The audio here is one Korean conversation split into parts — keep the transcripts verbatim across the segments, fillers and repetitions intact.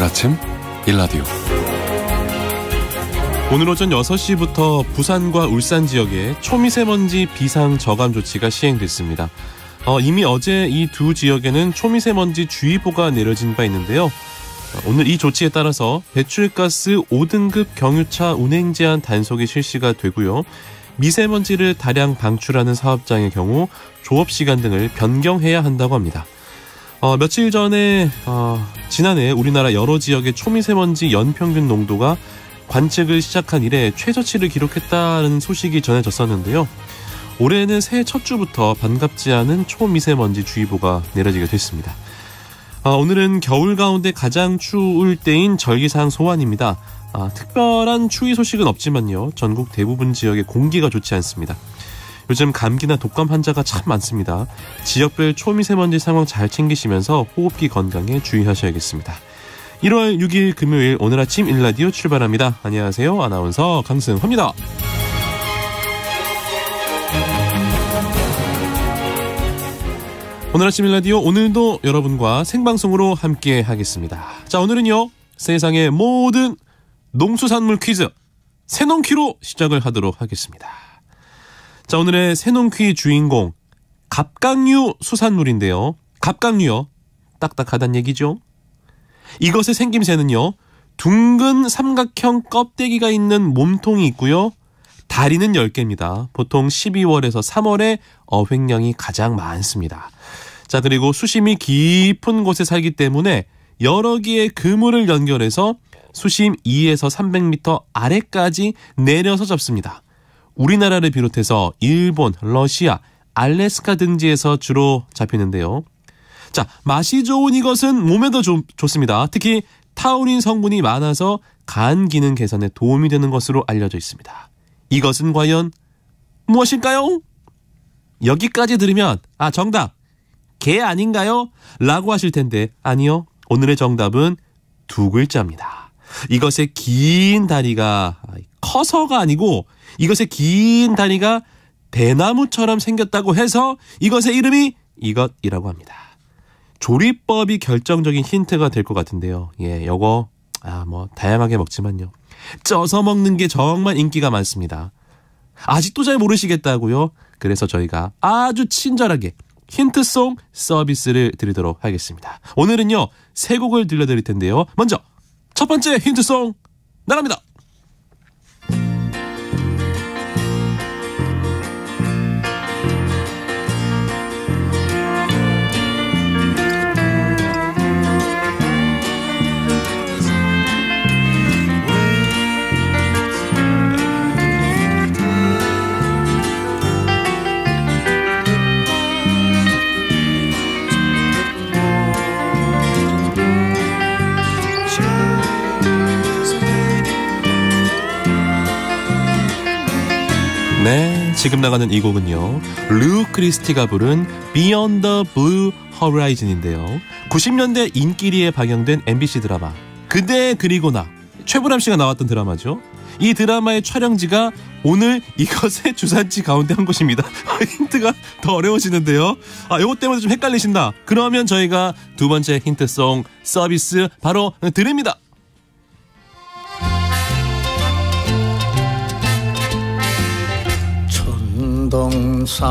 오늘 아침 일라디오. 오늘 오전 여섯 시부터 부산과 울산 지역에 초미세먼지 비상 저감 조치가 시행됐습니다. 어, 이미 어제 이 두 지역에는 초미세먼지 주의보가 내려진 바 있는데요. 오늘 이 조치에 따라서 배출가스 오 등급 경유차 운행 제한 단속이 실시가 되고요. 미세먼지를 다량 방출하는 사업장의 경우 조업시간 등을 변경해야 한다고 합니다. 어, 며칠 전에 어, 지난해 우리나라 여러 지역의 초미세먼지 연평균 농도가 관측을 시작한 이래 최저치를 기록했다는 소식이 전해졌었는데요. 올해는 새해 첫 주부터 반갑지 않은 초미세먼지 주의보가 내려지게 됐습니다. 어, 오늘은 겨울 가운데 가장 추울 때인 절기상 소환입니다. 아, 특별한 추위 소식은 없지만요. 전국 대부분 지역의 공기가 좋지 않습니다. 요즘 감기나 독감 환자가 참 많습니다. 지역별 초미세먼지 상황 잘 챙기시면서 호흡기 건강에 주의하셔야겠습니다. 일월 육일 금요일 오늘 아침 일라디오 출발합니다. 안녕하세요. 아나운서 강승호입니다. 오늘 아침 일라디오 오늘도 여러분과 생방송으로 함께 하겠습니다. 자, 오늘은요. 세상의 모든 농수산물 퀴즈 새농퀴로 시작을 하도록 하겠습니다. 자, 오늘의 새농퀴 주인공 갑각류 수산물인데요. 갑각류요. 딱딱하단 얘기죠. 이것의 생김새는요. 둥근 삼각형 껍데기가 있는 몸통이 있고요. 다리는 열 개입니다. 보통 십이월에서 삼월에 어획량이 가장 많습니다. 자, 그리고 수심이 깊은 곳에 살기 때문에 여러 개의 그물을 연결해서 수심 이에서 삼백 미터 아래까지 내려서 잡습니다. 우리나라를 비롯해서 일본, 러시아, 알래스카 등지에서 주로 잡히는데요. 자, 맛이 좋은 이것은 몸에도 좀 좋습니다. 특히 타우린 성분이 많아서 간 기능 개선에 도움이 되는 것으로 알려져 있습니다. 이것은 과연 무엇일까요? 여기까지 들으면 아, 정답 게 아닌가요? 라고 하실 텐데 아니요. 오늘의 정답은 두 글자입니다. 이것의 긴 다리가 커서가 아니고 이것의 긴 다리가 대나무처럼 생겼다고 해서 이것의 이름이 이것이라고 합니다. 조리법이 결정적인 힌트가 될 것 같은데요. 예, 요거 아, 뭐 다양하게 먹지만요. 쪄서 먹는 게 정말 인기가 많습니다. 아직도 잘 모르시겠다고요? 그래서 저희가 아주 친절하게 힌트송 서비스를 드리도록 하겠습니다. 오늘은요, 세 곡을 들려드릴 텐데요. 먼저 첫 번째 힌트송 나갑니다. 네, 지금 나가는 이 곡은요. 루 크리스티가 부른 Beyond the Blue Horizon인데요. 구십 년대 인기리에 방영된 엠비씨 드라마 그대 그리고 나, 최불암 씨가 나왔던 드라마죠. 이 드라마의 촬영지가 오늘 이것의 주산지 가운데 한 곳입니다. 힌트가 더 어려워지는데요. 아, 요것 때문에 좀 헷갈리신다. 그러면 저희가 두 번째 힌트송 서비스 바로 드립니다. 동산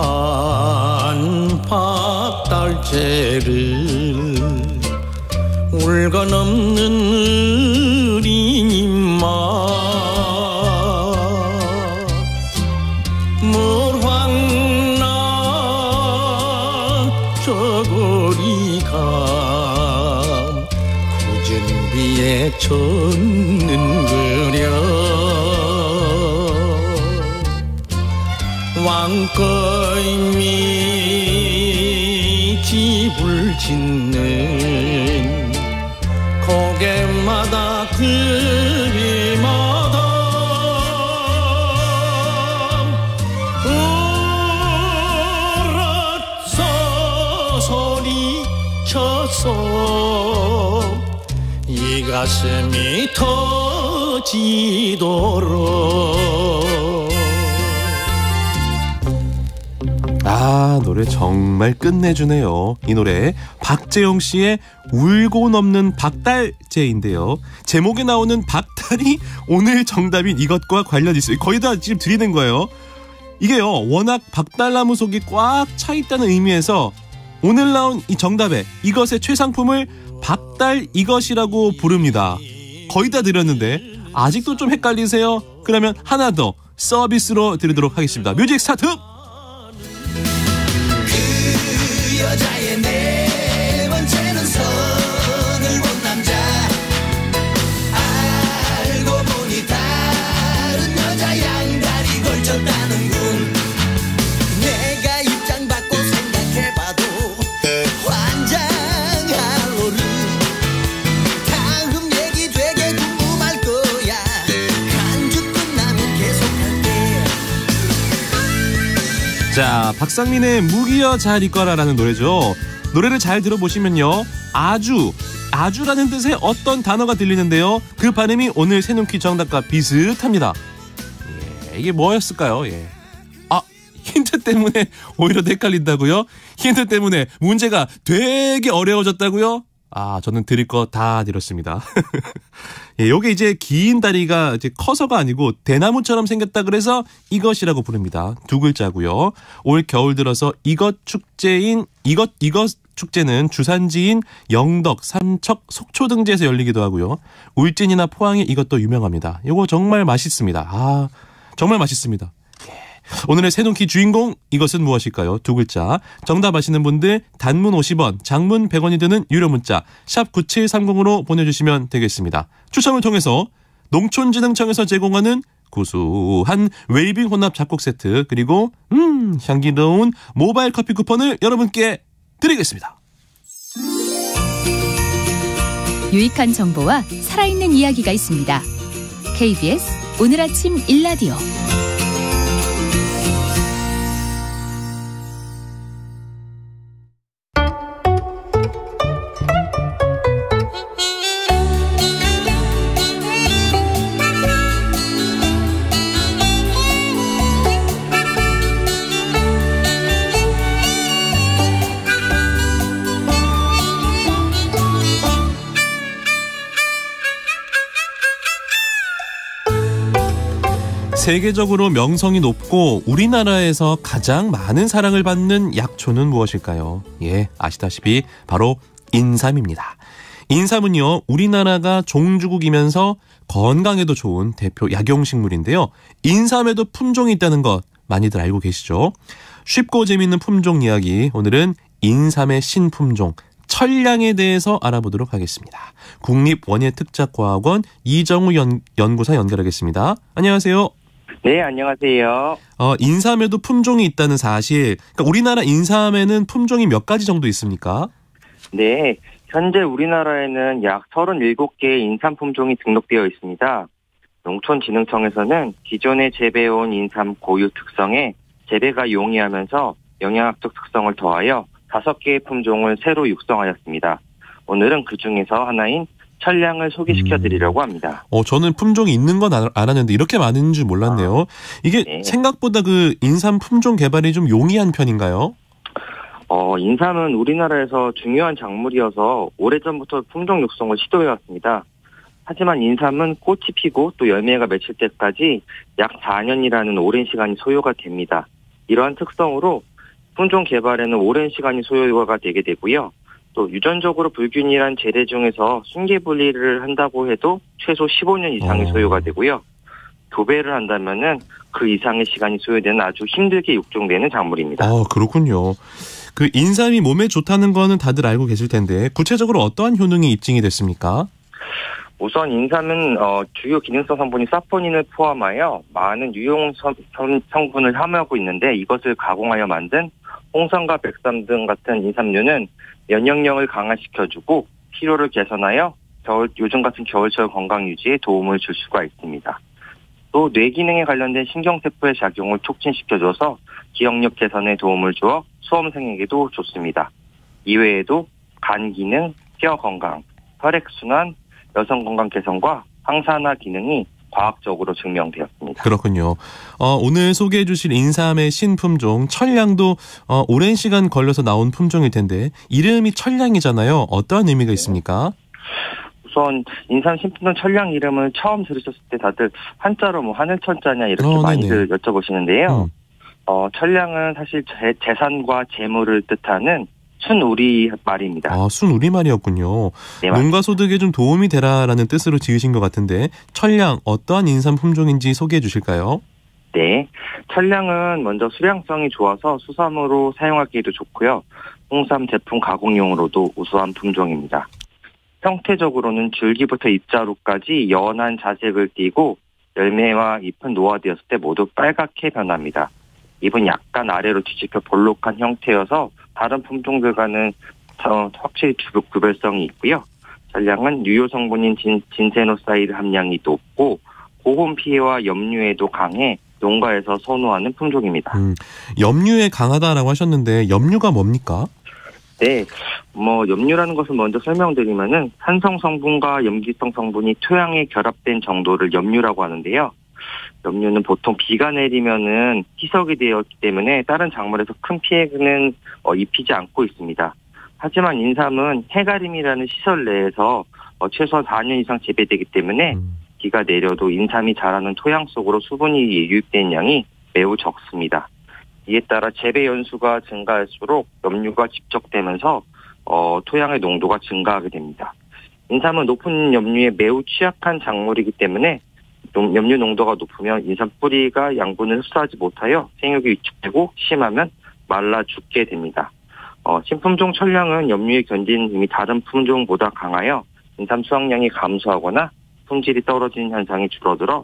밭달재를 울고 넘는 어린 임마 물황나 저고리감 굳은 비에 젖는거려 왕거임이 집을 짓는 고개마다 그리마다 울었어 소리쳐서 이 가슴이 터지도록 아, 노래 정말 끝내주네요. 이 노래 박재영 씨의 울고 넘는 박달재인데요. 제목에 나오는 박달이 오늘 정답인 이것과 관련이 있어요. 거의 다 지금 드리는 거예요. 이게요, 워낙 박달나무 속이 꽉 차 있다는 의미에서 오늘 나온 이 정답에 이것의 최상품을 박달 이것이라고 부릅니다. 거의 다 드렸는데 아직도 좀 헷갈리세요? 그러면 하나 더 서비스로 드리도록 하겠습니다. 뮤직 스타트! 그 여자의 네 번째는 선을 본 남자 알고 보니 다른 여자 양다리 걸쳤다는군. 내가 입장 받고 생각해봐도 환장하로를 다음 얘기 되게 궁금할 거야. 간주 끝나면 계속할게. 자, 박상민의 무기여 잘 있거라라는 노래죠. 노래를 잘 들어보시면요, 아주, 아주라는 뜻의 어떤 단어가 들리는데요. 그 발음이 오늘 새놓기 정답과 비슷합니다. 예, 이게 뭐였을까요? 예. 아, 힌트 때문에 오히려 더 헷갈린다고요? 힌트 때문에 문제가 되게 어려워졌다고요? 아, 저는 드릴 거 다 드렸습니다. 예, 요게 이제 긴 다리가 이제 커서가 아니고 대나무처럼 생겼다 그래서 이것이라고 부릅니다. 두 글자고요. 올 겨울 들어서 이것 축제인 이것 이것 축제는 주산지인 영덕, 삼척, 속초 등지에서 열리기도 하고요. 울진이나 포항에 이것도 유명합니다. 요거 정말 맛있습니다. 아, 정말 맛있습니다. 오늘의 새놓기 주인공, 이것은 무엇일까요? 두 글자. 정답 아시는 분들 단문 오십 원, 장문 백 원이 드는 유료 문자 샵 구칠삼공으로 보내주시면 되겠습니다. 추첨을 통해서 농촌진흥청에서 제공하는 구수한 웰빙 혼합 잡곡 세트, 그리고 음 향기로운 모바일 커피 쿠폰을 여러분께 드리겠습니다. 유익한 정보와 살아있는 이야기가 있습니다. 케이비에스 오늘 아침 일라디오. 세계적으로 명성이 높고 우리나라에서 가장 많은 사랑을 받는 약초는 무엇일까요? 예, 아시다시피 바로 인삼입니다. 인삼은요, 우리나라가 종주국이면서 건강에도 좋은 대표 약용식물인데요. 인삼에도 품종이 있다는 것 많이들 알고 계시죠? 쉽고 재미있는 품종 이야기, 오늘은 인삼의 신품종 철량에 대해서 알아보도록 하겠습니다. 국립원예특작과학원 이정우 연, 연구사 연결하겠습니다. 안녕하세요. 네, 안녕하세요. 어, 인삼에도 품종이 있다는 사실, 그러니까 우리나라 인삼에는 품종이 몇 가지 정도 있습니까? 네, 현재 우리나라에는 약 서른일곱 개의 인삼 품종이 등록되어 있습니다. 농촌진흥청에서는 기존에 재배해온 인삼 고유 특성에 재배가 용이하면서 영양학적 특성을 더하여 다섯 개의 품종을 새로 육성하였습니다. 오늘은 그 중에서 하나인 철량을 소개시켜 드리려고 합니다. 어, 저는 품종이 있는 건 알, 알았는데 이렇게 많은 줄 몰랐네요. 아, 이게 네. 생각보다 그 인삼 품종 개발이 좀 용이한 편인가요? 어, 인삼은 우리나라에서 중요한 작물이어서 오래전부터 품종 육성을 시도해왔습니다. 하지만 인삼은 꽃이 피고 또 열매가 맺힐 때까지 약 사 년이라는 오랜 시간이 소요가 됩니다. 이러한 특성으로 품종 개발에는 오랜 시간이 소요가 되게 되고요. 또 유전적으로 불균일한 재래 중에서 순계 분리를 한다고 해도 최소 십오 년 이상의 소요가 되고요. 교배를 한다면은 그 이상의 시간이 소요되는 아주 힘들게 육종되는 작물입니다. 아, 그렇군요. 그 인삼이 몸에 좋다는 거는 다들 알고 계실 텐데 구체적으로 어떠한 효능이 입증이 됐습니까? 우선 인삼은 어, 주요 기능성 성분인 사포닌을 포함하여 많은 유용 성, 성분을 함유하고 있는데 이것을 가공하여 만든 홍삼과 백삼 등 같은 인삼류는 면역력을 강화시켜주고 피로를 개선하여 겨울, 요즘 같은 겨울철 건강 유지에 도움을 줄 수가 있습니다. 또 뇌 기능에 관련된 신경세포의 작용을 촉진시켜줘서 기억력 개선에 도움을 주어 수험생에게도 좋습니다. 이외에도 간 기능, 뼈 건강, 혈액순환, 여성 건강 개선과 항산화 기능이 과학적으로 증명되었습니다. 그렇군요. 어, 오늘 소개해 주실 인삼의 신품종 철량도 어, 오랜 시간 걸려서 나온 품종일 텐데 이름이 철량이잖아요. 어떠한 의미가 있습니까? 우선 인삼 신품종 철량 이름을 처음 들으셨을 때 다들 한자로 뭐 하늘천자냐 이렇게 어, 많이들 여쭤보시는데요. 음. 어, 철량은 사실 재, 재산과 재물을 뜻하는 순우리 말입니다. 아, 순우리말이었군요. 네, 농가 소득에 좀 도움이 되라라는 뜻으로 지으신 것 같은데 철량 어떠한 인삼 품종인지 소개해 주실까요? 네, 철량은 먼저 수량성이 좋아서 수삼으로 사용하기에도 좋고요. 홍삼 제품 가공용으로도 우수한 품종입니다. 형태적으로는 줄기부터 잎자루까지 연한 자색을 띠고 열매와 잎은 노화되었을 때 모두 빨갛게 변합니다. 잎은 약간 아래로 뒤집혀 볼록한 형태여서 다른 품종들과는 확실히 구별성이 있고요. 철량은 유효 성분인 진, 진세노사이드 함량이 높고 고온 피해와 염류에도 강해 농가에서 선호하는 품종입니다. 음, 염류에 강하다라고 하셨는데 염류가 뭡니까? 네, 뭐 염류라는 것을 먼저 설명드리면은 산성 성분과 염기성 성분이 토양에 결합된 정도를 염류라고 하는데요. 염류는 보통 비가 내리면은 희석이 되었기 때문에 다른 작물에서 큰 피해는 어, 입히지 않고 있습니다. 하지만 인삼은 해가림이라는 시설 내에서 어, 최소한 사 년 이상 재배되기 때문에 음. 비가 내려도 인삼이 자라는 토양 속으로 수분이 유입된 양이 매우 적습니다. 이에 따라 재배 연수가 증가할수록 염류가 집적되면서 어, 토양의 농도가 증가하게 됩니다. 인삼은 높은 염류에 매우 취약한 작물이기 때문에 염류 농도가 높으면 인삼 뿌리가 양분을 흡수하지 못하여 생육이 위축되고 심하면 말라 죽게 됩니다. 어, 신품종 철량은 염류에 견디는 힘이 다른 품종보다 강하여 인삼 수확량이 감소하거나 품질이 떨어지는 현상이 줄어들어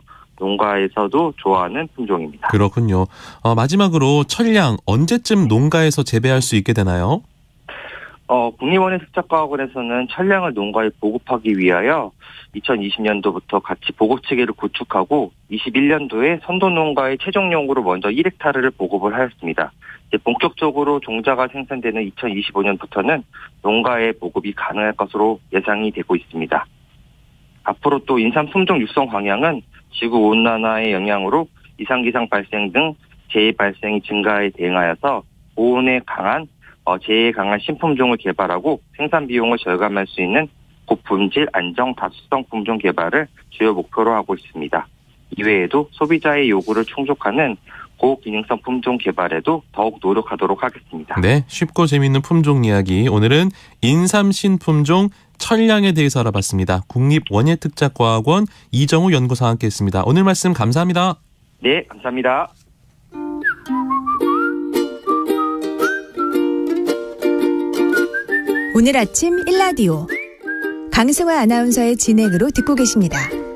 농가에서도 좋아하는 품종입니다. 그렇군요. 어, 마지막으로 철량 언제쯤 농가에서 재배할 수 있게 되나요? 어, 국립원예특작과학원에서는 철량을 농가에 보급하기 위하여 이천이십 년도부터 같이 보급 체계를 구축하고 이십일 년도에 선도농가의 최종용으로 먼저 일 헥타르를 보급을 하였습니다. 이제 본격적으로 종자가 생산되는 이천이십오 년부터는 농가에 보급이 가능할 것으로 예상이 되고 있습니다. 앞으로 또 인삼 품종 육성 방향은 지구온난화의 영향으로 이상기상 발생 등 재해 발생이 증가에 대응하여서 고온에 강한 어, 재해에 강한 신품종을 개발하고 생산 비용을 절감할 수 있는 고품질 안정 다수성 품종 개발을 주요 목표로 하고 있습니다. 이외에도 소비자의 요구를 충족하는 고기능성 품종 개발에도 더욱 노력하도록 하겠습니다. 네, 쉽고 재미있는 품종 이야기. 오늘은 인삼 신품종 철량에 대해서 알아봤습니다. 국립원예특작과학원 이정우 연구사와 함께했습니다. 오늘 말씀 감사합니다. 네, 감사합니다. 오늘 아침 일라디오 강승화 아나운서의 진행으로 듣고 계십니다.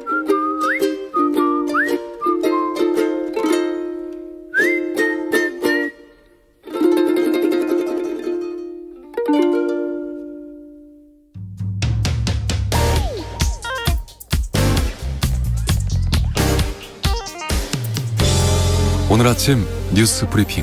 오늘 아침 뉴스 브리핑.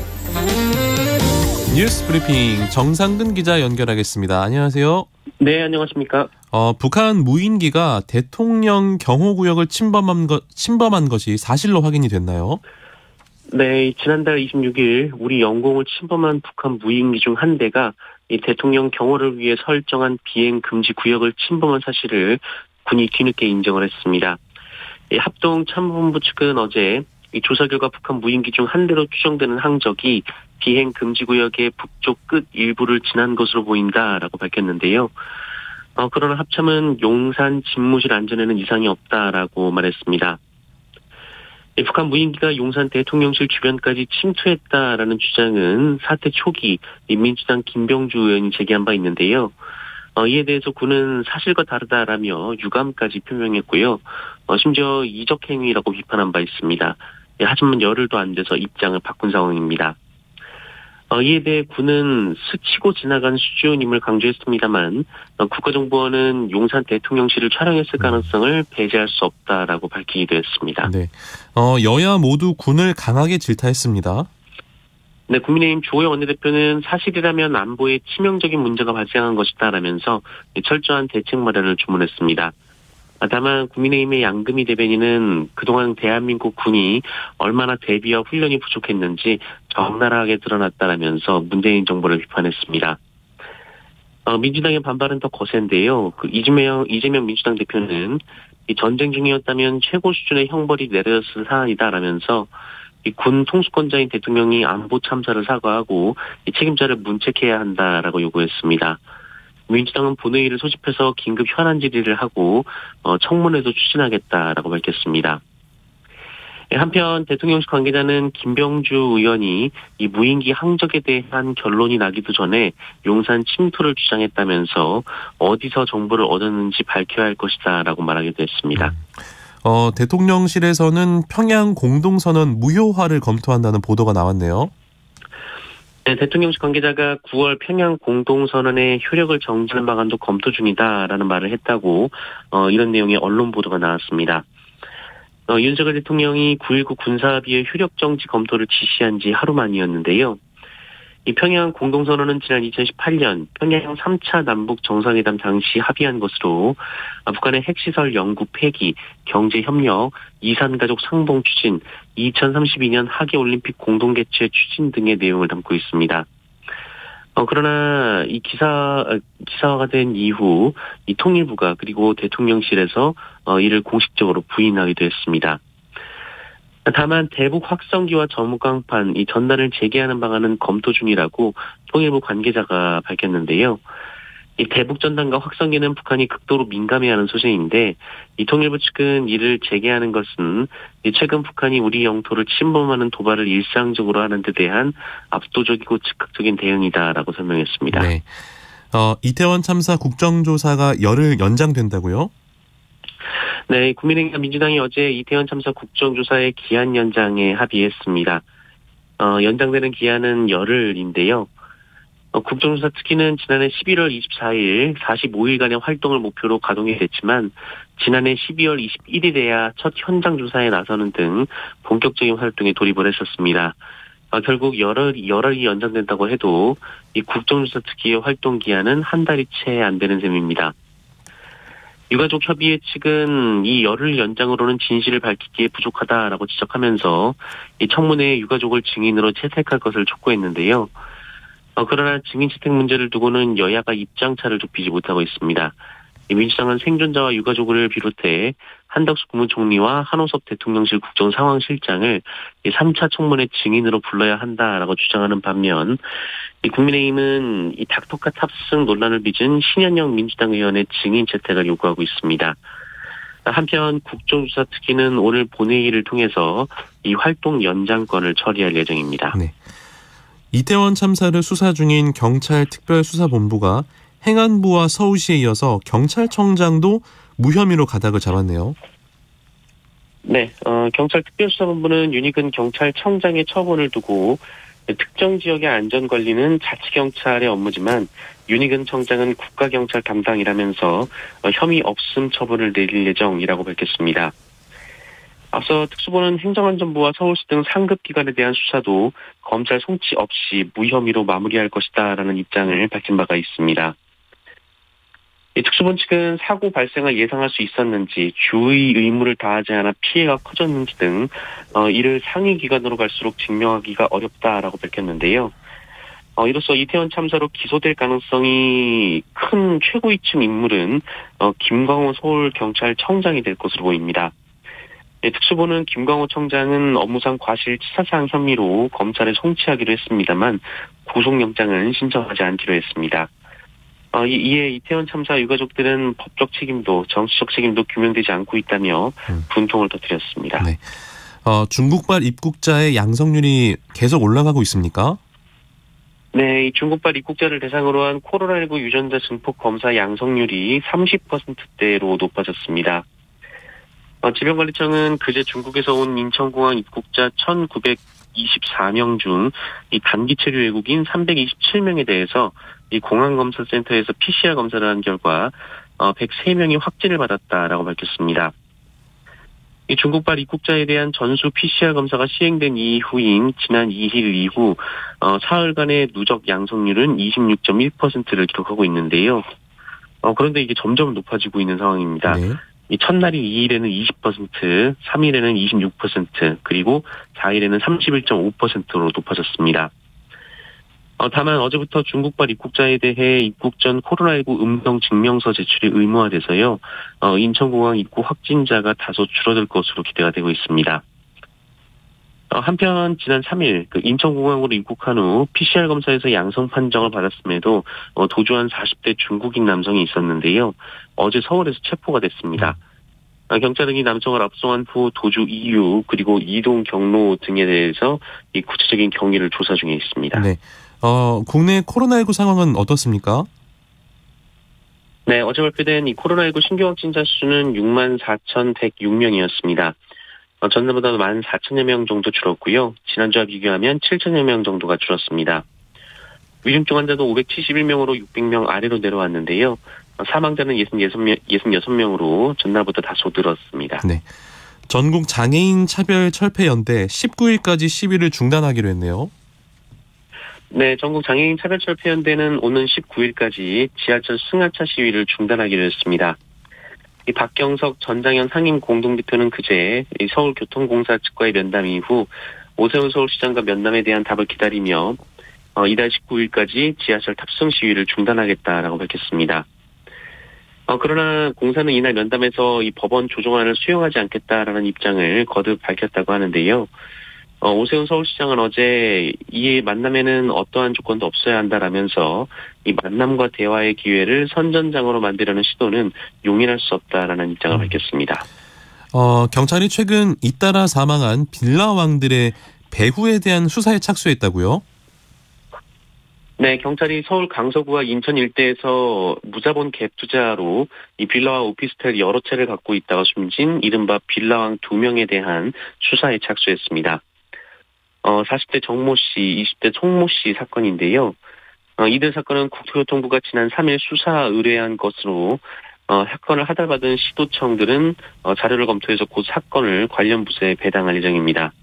뉴스 브리핑 정상근 기자 연결하겠습니다. 안녕하세요. 네, 안녕하십니까. 어, 북한 무인기가 대통령 경호구역을 침범한, 것, 침범한 것이 사실로 확인이 됐나요? 네, 지난달 이십육 일 우리 영공을 침범한 북한 무인기 중 한 대가 이 대통령 경호를 위해 설정한 비행 금지 구역을 침범한 사실을 군이 뒤늦게 인정을 했습니다. 이 합동 참모본부 측은 어제 이 조사 결과 북한 무인기 중 한 대로 추정되는 항적이 비행 금지 구역의 북쪽 끝 일부를 지난 것으로 보인다라고 밝혔는데요. 어, 그러나 합참은 용산 집무실 안전에는 이상이 없다라고 말했습니다. 이 북한 무인기가 용산 대통령실 주변까지 침투했다라는 주장은 사태 초기 민주당 김병주 의원이 제기한 바 있는데요. 어, 이에 대해서 군은 사실과 다르다라며 유감까지 표명했고요. 어, 심지어 이적 행위라고 비판한 바 있습니다. 예, 하지만 열흘도 안 돼서 입장을 바꾼 상황입니다. 어, 이에 대해 군은 스치고 지나간 수준임을 강조했습니다만 어, 국가정보원은 용산 대통령실을 촬영했을 가능성을 배제할 수 없다라고 밝히기도 했습니다. 네, 어, 여야 모두 군을 강하게 질타했습니다. 네, 국민의힘 주호영 원내대표는 사실이라면 안보에 치명적인 문제가 발생한 것이다라면서 철저한 대책 마련을 주문했습니다. 다만 국민의힘의 양금희 대변인은 그동안 대한민국 군이 얼마나 대비와 훈련이 부족했는지 적나라하게 드러났다라면서 문재인 정부를 비판했습니다. 어, 민주당의 반발은 더 거센데요. 그 이재명, 이재명 민주당 대표는 이 전쟁 중이었다면 최고 수준의 형벌이 내려졌을 사안이다라면서 이 군 통수권자인 대통령이 안보 참사를 사과하고 이 책임자를 문책해야 한다라고 요구했습니다. 민주당은 본회의를 소집해서 긴급 현안 질의를 하고 어, 청문회도 추진하겠다라고 밝혔습니다. 한편 대통령실 관계자는 김병주 의원이 이 무인기 항적에 대한 결론이 나기도 전에 용산 침투를 주장했다면서 어디서 정보를 얻었는지 밝혀야 할 것이다라고 말하기도 했습니다. 어, 대통령실에서는 평양 공동선언 무효화를 검토한다는 보도가 나왔네요. 네, 대통령실 관계자가 구월 평양 공동선언의 효력을 정지하는 방안도 검토 중이다라는 말을 했다고 어, 이런 내용의 언론 보도가 나왔습니다. 어, 윤석열 대통령이 구일구 군사합의의 효력 정지 검토를 지시한 지 하루 만이었는데요. 이 평양 공동선언은 지난 이천십팔 년 평양 삼 차 남북 정상회담 당시 합의한 것으로 북한의 핵시설 연구 폐기, 경제협력, 이산가족 상봉 추진, 이천삼십이 년 하계올림픽 공동개최 추진 등의 내용을 담고 있습니다. 어, 그러나 이 기사, 기사화가 된 이후 이 통일부가 그리고 대통령실에서 어, 이를 공식적으로 부인하기도 했습니다. 다만 대북 확성기와 전무강판, 이 전단을 재개하는 방안은 검토 중이라고 통일부 관계자가 밝혔는데요. 이 대북 전단과 확성기는 북한이 극도로 민감해하는 소재인데 이 통일부 측은 이를 재개하는 것은 최근 북한이 우리 영토를 침범하는 도발을 일상적으로 하는 데 대한 압도적이고 즉각적인 대응이다라고 설명했습니다. 네. 어, 이태원 참사 국정조사가 열흘 연장된다고요? 네, 국민의힘과 민주당이 어제 이태원 참사 국정조사의 기한 연장에 합의했습니다. 어, 연장되는 기한은 열흘인데요. 어, 국정조사 특위는 지난해 십일월 이십사일 사십오 일간의 활동을 목표로 가동이 됐지만 지난해 십이월 이십일일에야 첫 현장 조사에 나서는 등 본격적인 활동에 돌입을 했었습니다. 어, 결국 열흘, 열흘이 연장된다고 해도 이 국정조사 특위의 활동 기한은 한 달이 채 안 되는 셈입니다. 유가족 협의회 측은 이 열흘 연장으로는 진실을 밝히기에 부족하다라고 지적하면서 이 청문회에 유가족을 증인으로 채택할 것을 촉구했는데요. 어, 그러나 증인 채택 문제를 두고는 여야가 입장차를 좁히지 못하고 있습니다. 이 민주당은 생존자와 유가족을 비롯해 한덕수 국무총리와 한호섭 대통령실 국정상황실장을 이 삼 차 청문회 증인으로 불러야 한다라고 주장하는 반면 이 국민의힘은 이 닥터카 탑승 논란을 빚은 신현영 민주당 의원의 증인 채택을 요구하고 있습니다. 한편 국정조사 특위는 오늘 본회의를 통해서 이 활동 연장권을 처리할 예정입니다. 네. 이태원 참사를 수사 중인 경찰 특별수사본부가 행안부와 서울시에 이어서 경찰청장도 무혐의로 가닥을 잡았네요. 네, 어, 경찰 특별수사본부는 윤희근 경찰청장의 처분을 두고 특정 지역의 안전관리는 자치경찰의 업무지만 윤희근 청장은 국가경찰 담당이라면서 어, 혐의 없음 처분을 내릴 예정이라고 밝혔습니다. 앞서 특수부는 행정안전부와 서울시 등 상급 기관에 대한 수사도 검찰 송치 없이 무혐의로 마무리할 것이다라는 입장을 밝힌 바가 있습니다. 특수본 측은 사고 발생을 예상할 수 있었는지 주의 의무를 다하지 않아 피해가 커졌는지 등 어, 이를 상위 기관으로 갈수록 증명하기가 어렵다라고 밝혔는데요. 어, 이로써 이태원 참사로 기소될 가능성이 큰 최고위층 인물은 어, 김광호 서울경찰청장이 될 것으로 보입니다. 네, 특수본은 김광호 청장은 업무상 과실치사상 혐의로 검찰에 송치하기로 했습니다만 구속영장은 신청하지 않기로 했습니다. 어, 이에 이태원 참사 유가족들은 법적 책임도 정치적 책임도 규명되지 않고 있다며 분통을 터뜨렸습니다. 네. 어, 중국발 입국자의 양성률이 계속 올라가고 있습니까? 네, 이 중국발 입국자를 대상으로 한 코로나십구 유전자 증폭 검사 양성률이 삼십 퍼센트대로 높아졌습니다. 어, 질병관리청은 그제 중국에서 온 인천공항 입국자 천구백이십사 명 중 이 단기 체류 외국인 삼백이십칠 명에 대해서 이 공항검사센터에서 피씨알 검사를 한 결과 어, 백삼 명이 확진을 받았다라고 밝혔습니다. 이 중국발 입국자에 대한 전수 피씨알 검사가 시행된 이후인 지난 이 일 이후 어, 사흘간의 누적 양성률은 이십육 점 일 퍼센트를 기록하고 있는데요. 어, 그런데 이게 점점 높아지고 있는 상황입니다. 네. 이 첫날이 이 일에는 이십 퍼센트, 삼 일에는 이십육 퍼센트, 그리고 사 일에는 삼십일 점 오 퍼센트로 높아졌습니다. 어, 다만 어제부터 중국발 입국자에 대해 입국 전 코로나십구 음성 증명서 제출이 의무화돼서요. 어, 인천공항 입국 확진자가 다소 줄어들 것으로 기대가 되고 있습니다. 어, 한편 지난 삼 일 그 인천공항으로 입국한 후 피씨알 검사에서 양성 판정을 받았음에도 어, 도주한 사십 대 중국인 남성이 있었는데요. 어제 서울에서 체포가 됐습니다. 어, 경찰은 이 남성을 압송한 후 도주 이유 그리고 이동 경로 등에 대해서 이 구체적인 경위를 조사 중에 있습니다. 네. 어, 국내 코로나십구 상황은 어떻습니까? 네, 어제 발표된 이 코로나십구 신규 확진자 수는 육만 사천백육 명이었습니다. 어, 전날보다 만 사천여 명 정도 줄었고요. 지난주와 비교하면 칠천여 명 정도가 줄었습니다. 위중증 환자도 오백칠십일 명으로 육백 명 아래로 내려왔는데요. 어, 사망자는 육십육 명, 육십육 명으로 전날보다 다소 늘었습니다. 네. 전국 장애인 차별 철폐 연대 십구 일까지 시위를 중단하기로 했네요. 네, 전국 장애인 차별철폐연대는 오는 십구 일까지 지하철 승하차 시위를 중단하기로 했습니다. 이 박경석 전장현 상임 공동대표는 그제 이 서울교통공사 측과의 면담 이후 오세훈 서울시장과 면담에 대한 답을 기다리며 어, 이달 십구 일까지 지하철 탑승 시위를 중단하겠다라고 밝혔습니다. 어, 그러나 공사는 이날 면담에서 이 법원 조정안을 수용하지 않겠다라는 입장을 거듭 밝혔다고 하는데요. 어, 오세훈 서울시장은 어제 이 만남에는 어떠한 조건도 없어야 한다라면서 이 만남과 대화의 기회를 선전장으로 만들려는 시도는 용인할 수 없다라는 입장을 밝혔습니다. 어, 경찰이 최근 잇따라 사망한 빌라왕들의 배후에 대한 수사에 착수했다고요? 네, 경찰이 서울 강서구와 인천 일대에서 무자본 갭 투자로 이 빌라와 오피스텔 여러 채를 갖고 있다가 숨진 이른바 빌라왕 두 명에 대한 수사에 착수했습니다. 어, 사십 대 정모 씨, 이십 대 송모 씨 사건인데요. 어, 이들 사건은 국토교통부가 지난 삼 일 수사 의뢰한 것으로 어, 사건을 하달받은 시도청들은 어, 자료를 검토해서 곧 사건을 관련 부서에 배당할 예정입니다.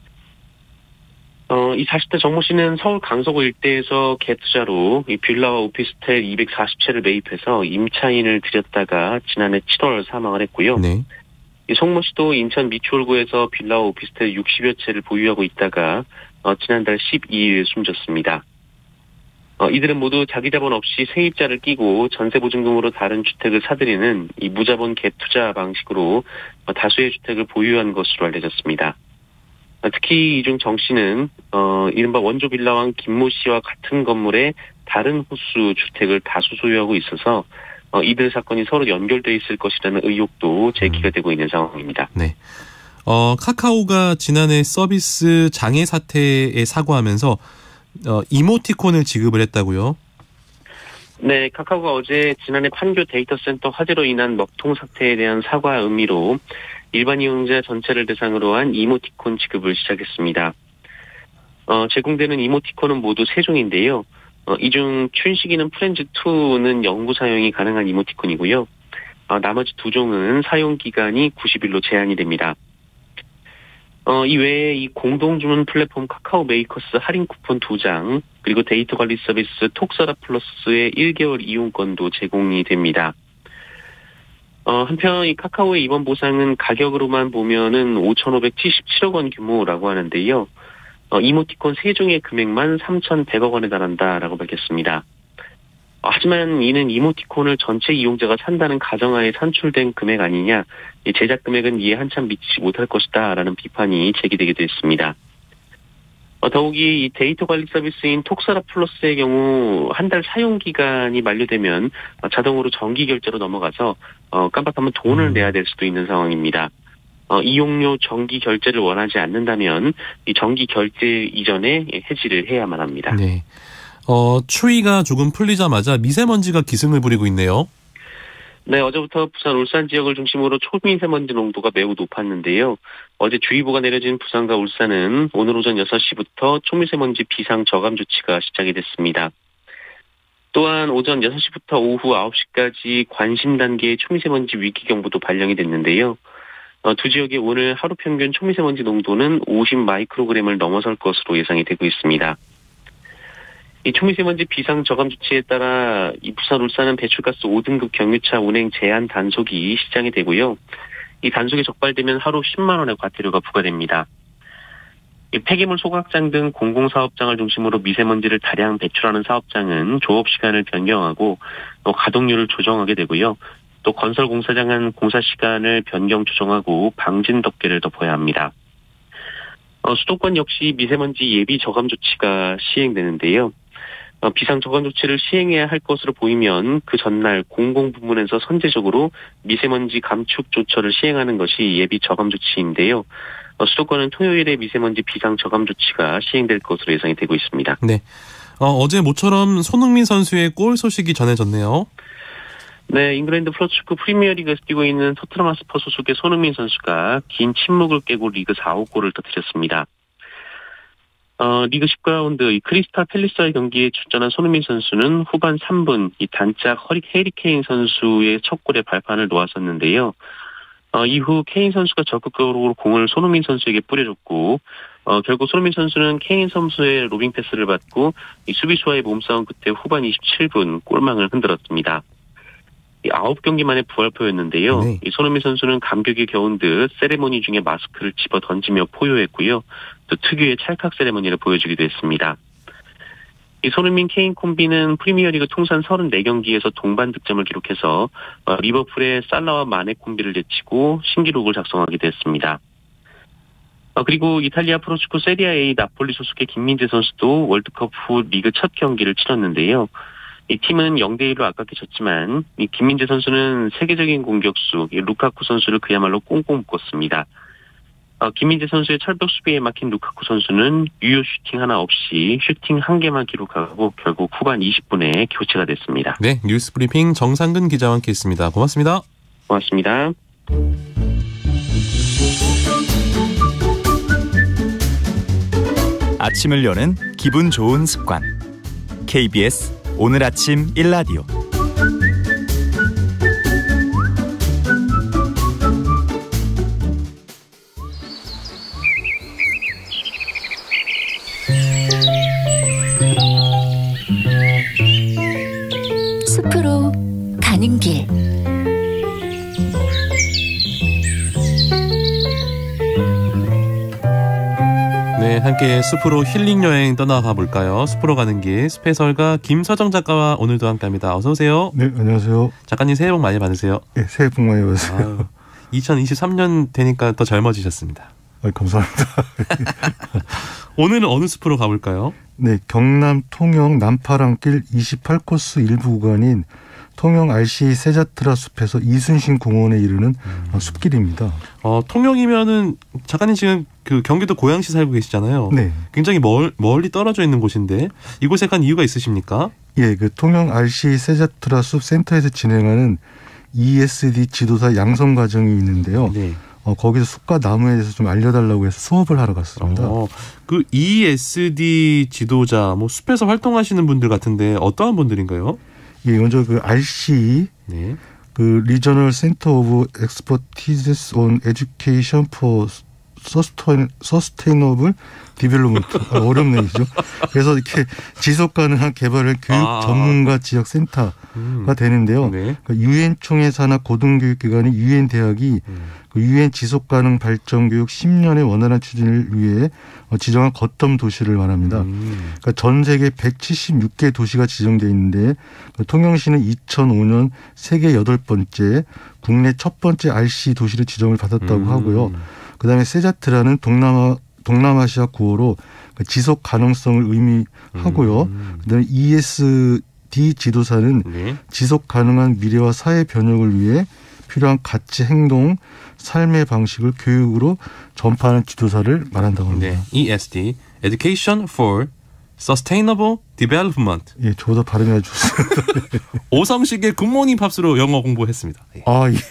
어, 이 사십 대 정모 씨는 서울 강서구 일대에서 갭투자로 이 빌라와 오피스텔 이백사십 채를 매입해서 임차인을 들였다가 지난해 칠월 사망을 했고요. 네. 이 송모 씨도 인천 미추홀구에서 빌라와 오피스텔 육십여 채를 보유하고 있다가 어, 지난달 십이 일 숨졌습니다. 어, 이들은 모두 자기 자본 없이 세입자를 끼고 전세보증금으로 다른 주택을 사들이는 이 무자본 갭 투자 방식으로 어, 다수의 주택을 보유한 것으로 알려졌습니다. 어, 특히 이 중 정 씨는 어, 이른바 원조 빌라왕 김모 씨와 같은 건물에 다른 호수 주택을 다수 소유하고 있어서 어, 이들 사건이 서로 연결돼 있을 것이라는 의혹도 제기가 되고 있는 상황입니다. 네. 어, 카카오가 지난해 서비스 장애 사태에 사과하면서 어, 이모티콘을 지급을 했다고요? 네, 카카오가 어제 지난해 판교 데이터 센터 화재로 인한 먹통 사태에 대한 사과 의미로 일반 이용자 전체를 대상으로 한 이모티콘 지급을 시작했습니다. 어, 제공되는 이모티콘은 모두 세 종인데요. 어, 이 중 춘식이는 프렌즈이는 영구 사용이 가능한 이모티콘이고요. 어, 나머지 두 종은 사용 기간이 구십 일로 제한이 됩니다. 어, 이 외에 이 공동주문 플랫폼 카카오 메이커스 할인 쿠폰 두 장, 그리고 데이터 관리 서비스 톡서라 플러스의 일 개월 이용권도 제공이 됩니다. 어, 한편 이 카카오의 이번 보상은 가격으로만 보면은 오천오백칠십칠억 원 규모라고 하는데요. 어, 이모티콘 세 종의 금액만 삼천백억 원에 달한다라고 밝혔습니다. 어, 하지만 이는 이모티콘을 전체 이용자가 산다는 가정하에 산출된 금액 아니냐, 이 제작 금액은 이에 한참 미치지 못할 것이다라는 비판이 제기되기도 했습니다. 어, 더욱이 이 데이터 관리 서비스인 톡서라 플러스의 경우 한 달 사용 기간이 만료되면 어, 자동으로 정기 결제로 넘어가서 어, 깜빡하면 돈을 내야 될 수도 있는 상황입니다. 어, 이용료 정기 결제를 원하지 않는다면 이 정기 결제 이전에 해지를 해야만 합니다. 네. 어, 추위가 조금 풀리자마자 미세먼지가 기승을 부리고 있네요. 네, 어제부터 부산, 울산 지역을 중심으로 초미세먼지 농도가 매우 높았는데요. 어제 주의보가 내려진 부산과 울산은 오늘 오전 여섯 시부터 초미세먼지 비상 저감 조치가 시작이 됐습니다. 또한 오전 여섯 시부터 오후 아홉 시까지 관심 단계의 초미세먼지 위기경보도 발령이 됐는데요. 어, 두 지역의 오늘 하루 평균 초미세먼지 농도는 오십 마이크로그램을 넘어설 것으로 예상이 되고 있습니다. 이 초미세먼지 비상 저감 조치에 따라 이 부산, 울산은 배출가스 오 등급 경유차 운행 제한 단속이 시작이 되고요. 이 단속이 적발되면 하루 십만 원의 과태료가 부과됩니다. 이 폐기물 소각장 등 공공사업장을 중심으로 미세먼지를 다량 배출하는 사업장은 조업 시간을 변경하고 또 가동률을 조정하게 되고요. 또 건설 공사장은 공사 시간을 변경 조정하고 방진 덮개를 덮어야 합니다. 어, 수도권 역시 미세먼지 예비 저감 조치가 시행되는데요. 어, 비상 저감 조치를 시행해야 할 것으로 보이면 그 전날 공공부문에서 선제적으로 미세먼지 감축 조처를 시행하는 것이 예비 저감 조치인데요. 어, 수도권은 토요일에 미세먼지 비상 저감 조치가 시행될 것으로 예상이 되고 있습니다. 네. 어, 어제 모처럼 손흥민 선수의 골 소식이 전해졌네요. 네, 잉글랜드 프로축구 프리미어리그에서 뛰고 있는 토트넘 하스퍼 소속의 손흥민 선수가 긴 침묵을 깨고 리그 사 호 골을 터뜨렸습니다. 어, 리그 십 라운드 이 크리스탈 팰리스와의 경기에 출전한 손흥민 선수는 후반 삼 분 이 단짝 허리 해리케인 선수의 첫 골에 발판을 놓았었는데요. 어, 이후 케인 선수가 적극적으로 공을 손흥민 선수에게 뿌려줬고 어, 결국 손흥민 선수는 케인 선수의 로빙 패스를 받고 이 수비수와의 몸싸움 끝에 후반 이십칠 분 골망을 흔들었습니다. 이 아홉 경기 만에 부활표였는데요. 네. 이 손흥민 선수는 감격에 겨운 듯 세레모니 중에 마스크를 집어 던지며 포효했고요. 또 특유의 찰칵 세레모니를 보여주기도 했습니다. 이 손흥민 케인 콤비는 프리미어리그 통산 서른네 경기에서 동반 득점을 기록해서 리버풀의 살라와 마네 콤비를 제치고 신기록을 작성하기도 했습니다. 그리고 이탈리아 프로축구 세리아 A 나폴리 소속의 김민재 선수도 월드컵 후 리그 첫 경기를 치렀는데요. 이 팀은 영 대 일로 아깝게 졌지만 이 김민재 선수는 세계적인 공격수 루카쿠 선수를 그야말로 꽁꽁 묶었습니다. 어, 김민재 선수의 철벽 수비에 막힌 루카쿠 선수는 유효 슈팅 하나 없이 슈팅 한 개만 기록하고 결국 후반 이십 분에 교체가 됐습니다. 네, 뉴스 브리핑 정상근 기자와 함께했습니다. 고맙습니다. 고맙습니다. 아침을 여는 기분 좋은 습관. 케이비에스 오늘 아침 일 라디오. 숲으로 가는 길. 네, 함께 숲으로 힐링 여행 떠나가 볼까요? 숲으로 가는 길 스페셜가 김서정 작가와 오늘도 함께합니다. 어서 오세요. 네, 안녕하세요. 작가님 새해 복 많이 받으세요. 네, 새해 복 많이 받으세요. 아유, 이천이십삼 년 되니까 더 젊어지셨습니다. 아, 감사합니다. 오늘은 어느 숲으로 가볼까요? 네, 경남 통영 남파랑길 이십팔 코스 일부 구간인 통영 알씨 세자트라 숲에서 이순신 공원에 이르는 음. 숲길입니다. 어, 통영이면은 작가님 지금 그 경기도 고양시 살고 계시잖아요. 네. 굉장히 멀, 멀리 떨어져 있는 곳인데 이곳에 간 이유가 있으십니까? 예, 그 통영 알씨 세자트라 숲 센터에서 진행하는 이에스디 지도사 양성 과정이 있는데요. 네. 어, 거기서 숲과 나무에 대해서 좀 알려달라고 해서 수업을 하러 갔습니다. 어, 그 이에스디 지도자, 뭐 숲에서 활동하시는 분들 같은데 어떠한 분들인가요? 예, 먼저 그 알씨, 네. 그 리저널 센터 오브 엑스퍼티즈 온 에듀케이션 포 서스테이너블 디벨롭먼트. 아, 어렵네, 이죠. 그래서 이렇게 지속 가능한 개발을 교육 아. 전문가 지역 센터가 음. 되는데요. 네. 유엔 총회 산하 고등교육기관인 유엔 대학이 음. 유엔 지속 가능 발전 교육 십 년의 원활한 추진을 위해 지정한 거점 도시를 말합니다. 음. 그러니까 전 세계 백칠십육 개 도시가 지정되어 있는데 통영시는 이천오 년 세계 여덟 번째, 국내 첫 번째 알씨 도시로 지정을 받았다고 음. 하고요. 그다음에 세자트라는 동남아 동남아시아 구호로 지속 가능성을 의미하고요. 음. 그다음에 이에스디 지도사는 네. 지속 가능한 미래와 사회 변혁을 위해 필요한 가치, 행동, 삶의 방식을 교육으로 전파하는 지도사를 말한다고 합니다. 네. 이에스디, Education for Sustainable Development. 예, 저보다 발음이 아주 좋습니다. 오성식의 굿모닝 팝스로 영어 공부했습니다. 예. 아, 예.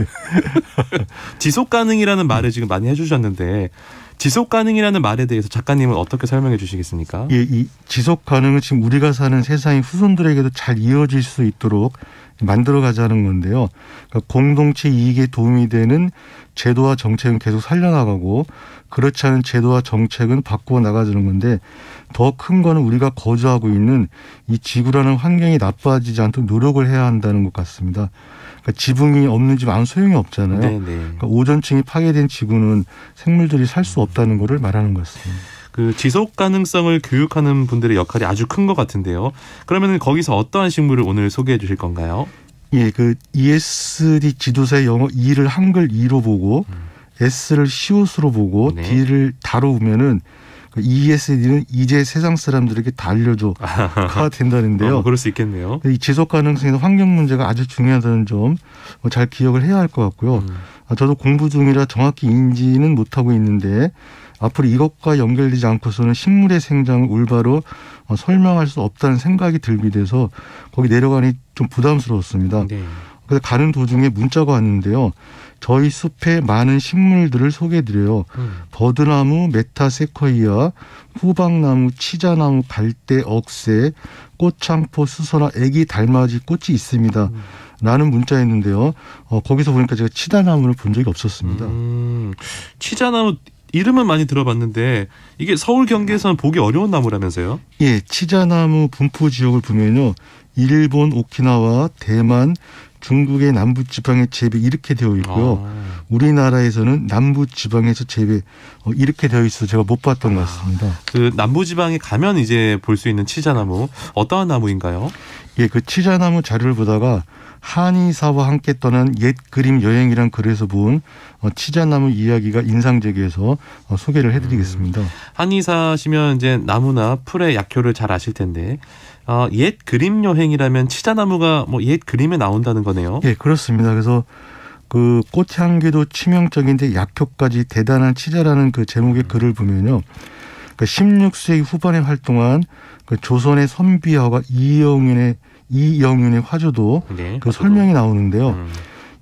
지속 가능이라는 말을 지금 많이 해주셨는데 지속 가능이라는 말에 대해서 작가님은 어떻게 설명해 주시겠습니까? 예, 이 지속 가능은 지금 우리가 사는 세상의 후손들에게도 잘 이어질 수 있도록 만들어가자는 건데요. 그러니까 공동체 이익에 도움이 되는 제도와 정책은 계속 살려나가고 그렇지 않은 제도와 정책은 바꾸어 나가자는 건데 더 큰 거는 우리가 거주하고 있는 이 지구라는 환경이 나빠지지 않도록 노력을 해야 한다는 것 같습니다. 그러니까 지붕이 없는 집 아무 소용이 없잖아요. 네네. 그러니까 오존층이 파괴된 지구는 생물들이 살 수 없다는 것을 말하는 것 같습니다. 그 지속 가능성을 교육하는 분들의 역할이 아주 큰 것 같은데요. 그러면 거기서 어떠한 식물을 오늘 소개해 주실 건가요? 예, 그 이에스디 지도사의 영어 E를 한글 E로 보고 음. S를 시옷으로 보고 네. D를 다로 보면은 그 이에스디는 이제 세상 사람들에게 다 알려줘가 된다는데요. 어, 그럴 수 있겠네요. 이 지속 가능성에서 환경 문제가 아주 중요하다는 점 잘 기억을 해야 할 것 같고요. 음. 저도 공부 중이라 정확히 인지는 못하고 있는데 앞으로 이것과 연결되지 않고서는 식물의 생장을 올바로 설명할 수 없다는 생각이 들게 돼서 거기 내려가니 좀 부담스러웠습니다. 네. 그래서 가는 도중에 문자가 왔는데요. 저희 숲에 많은 식물들을 소개해드려요. 음. 버드나무, 메타세커이아, 후박나무, 치자나무, 갈대, 억새, 꽃창포, 수선화, 애기 달맞이 꽃이 있습니다. 음. 라는 문자였는데요. 어, 거기서 보니까 제가 치자나무를 본 적이 없었습니다. 음, 치자나무 이름은 많이 들어봤는데 이게 서울 경기에서는 보기 어려운 나무라면서요? 예, 치자나무 분포 지역을 보면요. 일본, 오키나와, 대만, 중국의 남부지방에 재배 이렇게 되어 있고요. 아. 우리나라에서는 남부지방에서 재배 어, 이렇게 되어 있어서 제가 못 봤던 것 같습니다. 아, 그 남부지방에 가면 이제 볼 수 있는 치자나무 어떠한 나무인가요? 예, 그 치자나무 자료를 보다가 한의사와 함께 떠난 옛 그림 여행이란 글에서 본 치자나무 이야기가 인상적이어서 소개를 해드리겠습니다. 음, 한의사시면 이제 나무나 풀의 약효를 잘 아실 텐데 어, 옛 그림 여행이라면 치자나무가 뭐 옛 그림에 나온다는 거네요. 예, 그렇습니다. 그래서 그 꽃향기도 치명적인데 약효까지 대단한 치자라는 그 제목의 음. 글을 보면요. 그 십육 세기 후반에 활동한 그 조선의 선비화가 이영윤의 이영윤의 화조도 네, 그 화조도. 설명이 나오는데요. 음.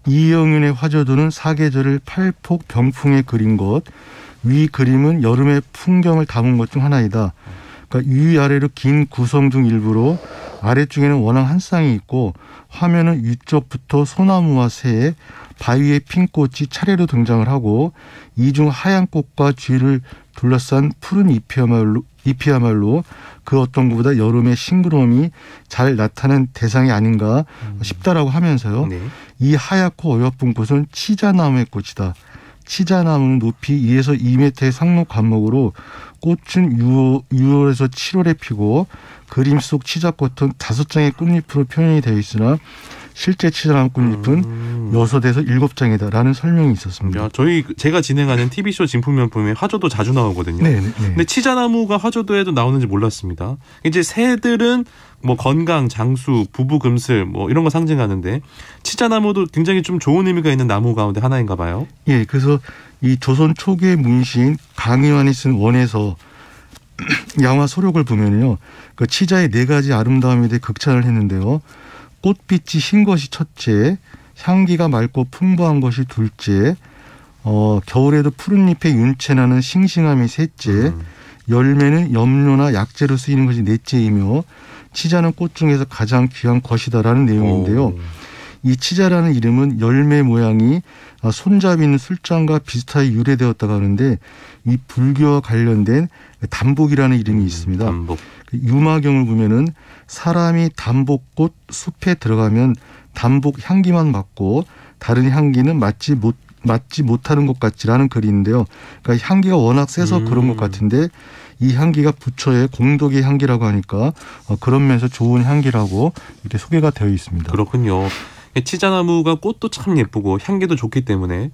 이영윤의 화조도는 사계절을 팔폭 병풍에 그린 것, 위 그림은 여름의 풍경을 담은 것 중 하나이다. 그러니까 위아래로 긴 구성 중 일부로 아래쪽에는 워낙 한 쌍이 있고 화면은 위쪽부터 소나무와 새, 바위의 핀 꽃이 차례로 등장을 하고 이 중 하얀 꽃과 쥐를 둘러싼 푸른 잎이야말로, 잎이야말로 그 어떤 것보다 여름의 싱그러움이 잘 나타나는 대상이 아닌가 싶다라고 하면서요. 네. 이 하얗고 어여쁜 꽃은 치자나무의 꽃이다. 치자나무는 높이 이에서 이 미터의 상록 관목으로 꽃은 유월에서 칠월에 피고 그림 속 치자꽃은 다섯 장의 꽃잎으로 표현이 되어 있으나 실제 치자나무 꽃잎은 음. 여섯에서 일곱 장이다라는 설명이 있었습니다. 야, 저희 제가 진행하는 티비쇼 진품면 보면 화조도 자주 나오거든요. 네, 네. 근데 치자나무가 화조도에도 나오는지 몰랐습니다. 이제 새들은 뭐 건강, 장수, 부부금슬 뭐 이런 거 상징하는데 치자나무도 굉장히 좀 좋은 의미가 있는 나무 가운데 하나인가 봐요. 예, 그래서 이 조선 초기의 문시인 강희환이 쓴 원에서 양화 소록을 보면요, 그 치자의 네 가지 아름다움에 대해 극찬을 했는데요. 꽃빛이 흰 것이 첫째, 향기가 맑고 풍부한 것이 둘째, 어, 겨울에도 푸른 잎에 윤채나는 싱싱함이 셋째, 음. 열매는 염료나 약재로 쓰이는 것이 넷째이며 치자는 꽃 중에서 가장 귀한 것이다라는 내용인데요. 오. 이 치자라는 이름은 열매 모양이 손잡이 있는 술잔과 비슷하게 유래되었다고 하는데 이 불교와 관련된 담복이라는 이름이 있습니다. 담복. 유마경을 보면은 사람이 담복꽃 숲에 들어가면 담복 향기만 맡고 다른 향기는 맡지 못 맡지 못하는 것 같지라는 글이 있는데요. 그러니까 향기가 워낙 세서 음. 그런 것 같은데 이 향기가 부처의 공덕의 향기라고 하니까 그런 면에서 좋은 향기라고 이렇게 소개가 되어 있습니다. 그렇군요. 치자나무가 꽃도 참 예쁘고 향기도 좋기 때문에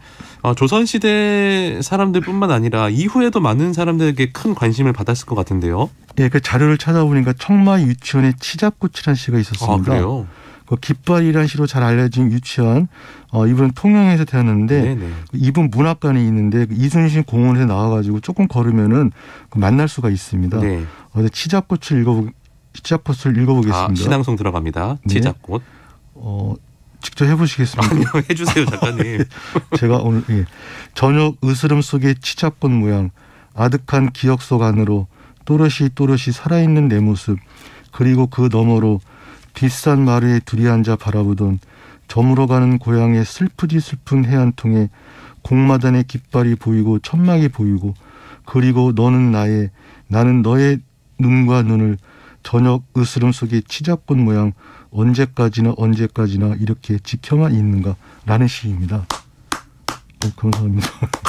조선시대 사람들뿐만 아니라 이후에도 많은 사람들에게 큰 관심을 받았을 것 같은데요. 예, 그 자료를 찾아보니까 청마 유치원에 치자꽃이라는 시가 있었습니다. 아, 그래요? 그 깃발이라는 시로 잘 알려진 유치원, 어, 이분은 통영에서 태어났는데 네네. 이분 문학관이 있는데 이순신 공원에 나와가지고 조금 걸으면은 만날 수가 있습니다. 네. 어, 치자꽃을 읽어보 치자꽃을 읽어보겠습니다. 아, 신앙송 들어갑니다. 치자꽃. 네. 어. 직접 해보시겠습니까? 아니요, 해주세요, 작가님. 제가 오늘 예. 저녁 으스름 속의 치자꽃 모양, 아득한 기억 속 안으로 또렷이 또렷이 살아있는 내 모습, 그리고 그 너머로 뒷산 마루에 둘이 앉아 바라보던 저물어가는 고향의 슬프디 슬픈 해안통에 공마단의 깃발이 보이고 천막이 보이고 그리고 너는 나의 나는 너의 눈과 눈을 저녁 으스름 속에 치자꽃 모양 언제까지나 언제까지나 이렇게 지켜만 있는가 라는 시입니다. 어, 감사합니다.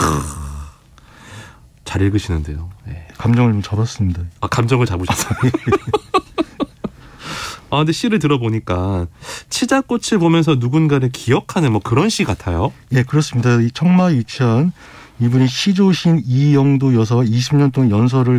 잘 읽으시는데요. 네. 감정을 좀 잡았습니다. 아, 감정을 잡으셨어요? 아, 근데 시를 들어보니까 치자꽃을 보면서 누군가를 기억하는 뭐 그런 시 같아요. 예, 그렇습니다. 이 청마에 위치한 이분이 시조신 이영도 여사와 이십 년 동안 연설을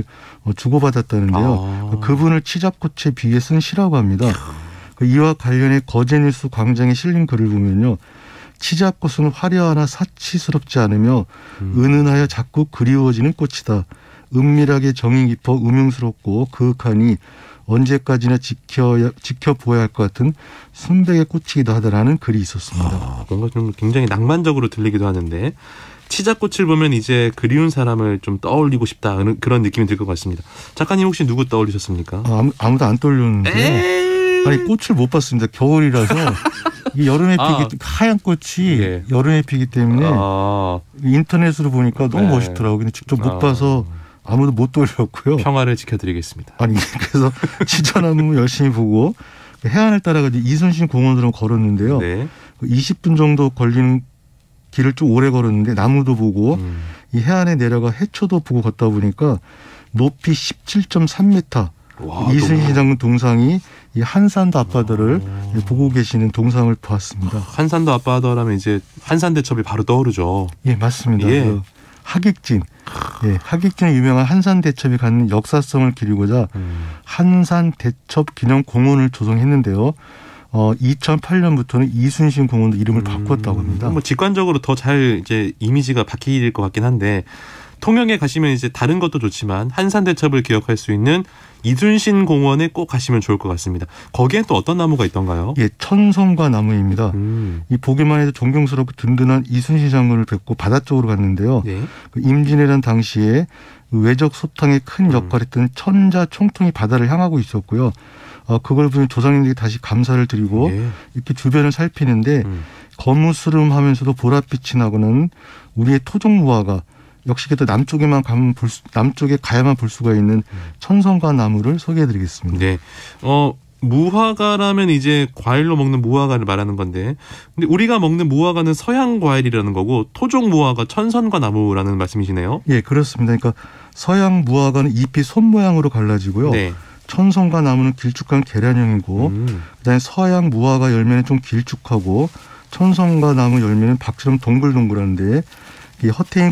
주고받았다는데요. 아. 그분을 치자꽃에 비유해 쓴 시라고 합니다. 이와 관련해 거제뉴스 광장에 실린 글을 보면요. 치자꽃은 화려하나 사치스럽지 않으며 음. 은은하여 자꾸 그리워지는 꽃이다. 은밀하게 정이 깊어 음흉스럽고 그윽하니 언제까지나 지켜, 지켜보아야 할 것 같은 순백의 꽃이기도 하다라는 글이 있었습니다. 아, 뭔가 좀 굉장히 낭만적으로 들리기도 하는데 치자꽃을 보면 이제 그리운 사람을 좀 떠올리고 싶다 그런 느낌이 들 것 같습니다. 작가님 혹시 누구 떠올리셨습니까? 아, 아무, 아무도 안 떠올렸는데요. 아니 꽃을 못 봤습니다. 겨울이라서 이게 여름에 피기 아. 하얀 꽃이 예. 여름에 피기 때문에 아. 인터넷으로 보니까 너무 네. 멋있더라고요. 근데 직접 못 아. 봐서 아무도 못 떠올렸고요. 평화를 지켜드리겠습니다. 아니 그래서 치자나무 열심히 보고 해안을 따라가 이순신 공원으로 걸었는데요. 네. 이십 분 정도 걸리는 길을 좀 오래 걸었는데 나무도 보고 음. 이 해안에 내려가 해초도 보고 걷다 보니까 높이 십칠 점 삼 미터 와, 이순신 장군 동상이 이 한산도 앞바다를 오. 보고 계시는 동상을 보았습니다. 한산도 앞바다라면 이제 한산대첩이 바로 떠오르죠. 예, 맞습니다. 예. 그 하객진, 예, 하객진에 유명한 한산대첩이 갖는 역사성을 기리고자 음. 한산대첩 기념공원을 조성했는데요. 어, 이천팔 년부터는 이순신 공원도 이름을 음. 바꿨다고 합니다. 뭐 직관적으로 더 잘 이제 이미지가 바뀔 것 같긴 한데. 통영에 가시면 이제 다른 것도 좋지만 한산대첩을 기억할 수 있는 이순신 공원에 꼭 가시면 좋을 것 같습니다. 거기엔 또 어떤 나무가 있던가요? 예, 천성과 나무입니다. 음. 이 보기만 해도 존경스럽고 든든한 이순신 장군을 뵙고 바다 쪽으로 갔는데요. 네. 그 임진왜란 당시에 외적 소탕에 큰 역할을 했던 천자 총통이 바다를 향하고 있었고요. 어, 그걸 보면 조상님들이 다시 감사를 드리고 네. 이렇게 주변을 살피는데 음. 거무스름하면서도 보랏빛이 나고는 우리의 토종무화가 역시 또 남쪽에만 가면 볼 수, 남쪽에 가야만 볼 수가 있는 천성과 나무를 소개해드리겠습니다. 네, 어 무화과라면 이제 과일로 먹는 무화과를 말하는 건데, 근데 우리가 먹는 무화과는 서양 과일이라는 거고 토종 무화과 천선과 나무라는 말씀이시네요. 예, 그렇습니다. 그러니까 서양 무화과는 잎이 손 모양으로 갈라지고요. 네. 천선과 나무는 길쭉한 계란형이고, 음. 그다음에 서양 무화과 열매는 좀 길쭉하고 천선과 나무 열매는 박처럼 동글동글한데. 이 허태인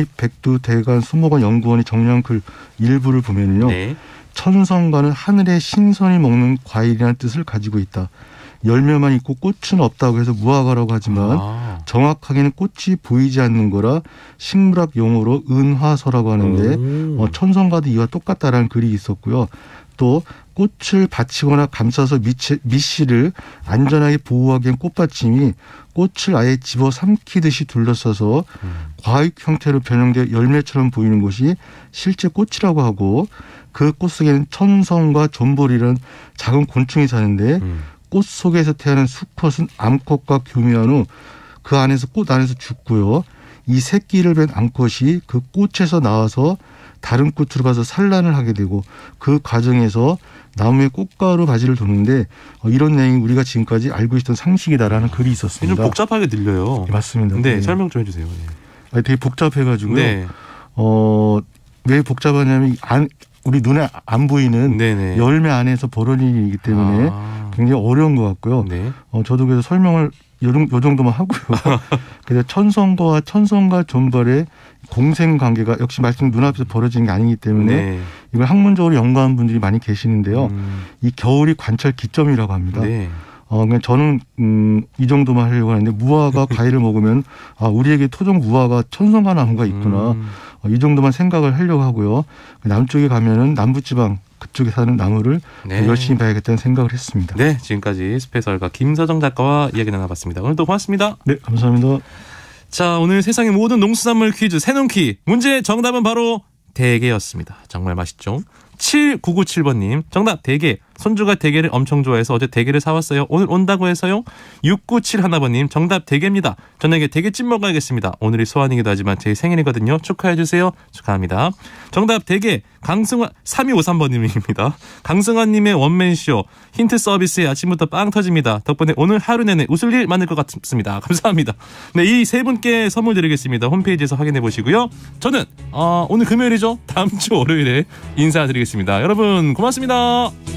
국립백두대간 수목원 연구원이 정리한 글 일부를 보면요. 네. 천성과는 하늘의 신선이 먹는 과일이라는 뜻을 가지고 있다. 열매만 있고 꽃은 없다고 해서 무화과라고 하지만 아. 정확하게는 꽃이 보이지 않는 거라 식물학 용어로 은화서라고 하는데 어, 천성과도 이와 똑같다라는 글이 있었고요. 또 꽃을 받치거나 감싸서 밑이, 밑씨를 안전하게 보호하기 위한 꽃받침이 꽃을 아예 집어삼키듯이 둘러싸서 음. 과육 형태로 변형되어 열매처럼 보이는 것이 실제 꽃이라고 하고 그 꽃 속에는 천성과 존볼이라는 작은 곤충이 사는데 음. 꽃 속에서 태어난 수컷은 암컷과 교미한 후 그 안에서 꽃 안에서 죽고요. 이 새끼를 뵌 암컷이 그 꽃에서 나와서 다른 꽃으로 가서 산란을 하게 되고 그 과정에서 나무에 꽃가루 바지를 도는데 이런 내용이 우리가 지금까지 알고 있던 상식이다라는 글이 있었습니다. 좀 복잡하게 들려요. 네, 맞습니다. 네, 네. 설명 좀 해주세요. 네. 아니, 되게 복잡해가지고요. 네. 어, 왜 복잡하냐면 안, 우리 눈에 안 보이는 네네. 열매 안에서 벌어지는 일이기 때문에 아. 굉장히 어려운 것 같고요. 네. 어, 저도 그래서 설명을 요, 요 정도만 하고요. 그래서 천성과 천성과 존발의 공생 관계가 역시 말씀 눈앞에서 벌어지는 게 아니기 때문에 네. 이걸 학문적으로 연구하는 분들이 많이 계시는데요. 음. 이 겨울이 관찰 기점이라고 합니다. 네. 어, 그냥 저는 음, 이 정도만 하려고 하는데 무화과 과일을 먹으면 아, 우리에게 토종 무화과 천성과 나무가 있구나. 음. 어, 이 정도만 생각을 하려고 하고요. 남쪽에 가면은 남부지방 그쪽에 사는 나무를 네. 열심히 봐야겠다는 생각을 했습니다. 네, 지금까지 스페셜가 김서정 작가와 이야기 나눠봤습니다. 오늘도 고맙습니다. 네, 감사합니다. 자, 오늘 세상의 모든 농수산물 퀴즈 새놓기 문제 정답은 바로 대게였습니다. 정말 맛있죠? 칠구구칠 번님 정답 대게. 손주가 대게를 엄청 좋아해서 어제 대게를 사왔어요. 오늘 온다고 해서요. 육구칠일번님 정답 대게입니다. 저녁에 대게찜 먹어야겠습니다. 오늘이 소환이기도 하지만 제 생일이거든요. 축하해주세요. 축하합니다. 정답 대게 강승환 삼이오삼번님입니다. 강승환님의 원맨쇼 힌트 서비스에 아침부터 빵 터집니다. 덕분에 오늘 하루 내내 웃을 일 많을 것 같습니다. 감사합니다. 네, 이 세 분께 선물 드리겠습니다. 홈페이지에서 확인해 보시고요. 저는 어, 오늘 금요일이죠. 다음 주 월요일에 인사드리겠습니다. 여러분 고맙습니다.